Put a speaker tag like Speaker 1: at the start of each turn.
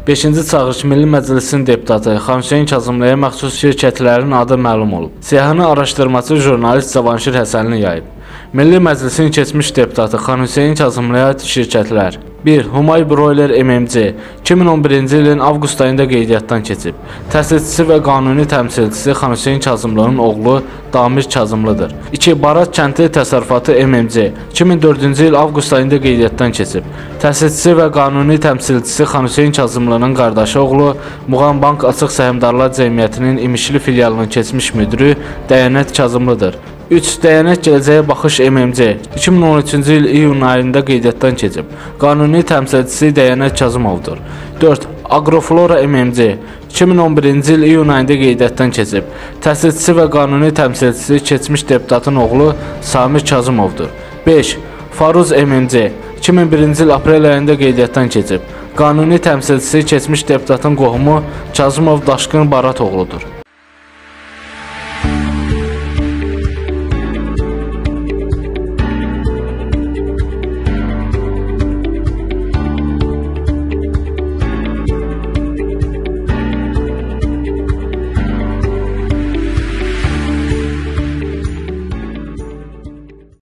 Speaker 1: 5-ci çağırış Milli Məclisin deputatı Xan Hüseyn Kazımlıya məxsus şirkətlərin adı məlum olub. Siyahını araşdırmacı jurnalist Cavanşir Həsənli yayıb. Milli Məclisin keçmiş deputatı Xan Hüseyn Kazımlıya aid şirkətlər: 1. Humay Broiler MMC 2011-ci ilin avqust ayında qeydiyyatdan keçib. Təsisçisi və qanuni təmsilçisi Xan Hüseyn Kazımlının oğlu Damir Kazımlıdır. 2. Barat Kəndli Təsərrüfatı MMC 2004-cü il avqust ayında qeydiyyatdan keçib. Təsisçisi və qanuni təmsilçisi Xan Hüseyn Kazımlının qardaşı oğlu Muğan Bank Açıq Səhmdarlar Cəmiyyətinin İmişli filialının keçmiş müdürü Dəyanət Kazımlıdır. 3. Dəyanət Gələcəyə Baxış MMC 2013-cü il iyun ayında qeydiyyatdan keçib. Qanuni təmsilçisi Dəyanət Kazımovdur. 4. Agroflora MMC 2011-ci il iyun ayında qeydiyyatdan keçib. Təsisçisi və qanuni təmsilçisi keçmiş deputatın oğlu Samir Kazımovdur. 5. Faruz MMC 2001-ci il aprel ayında qeydiyyatdan keçib. Qanuni təmsilçisi keçmiş deputatın qohumu Kazımov Daşqın Barat oğludur.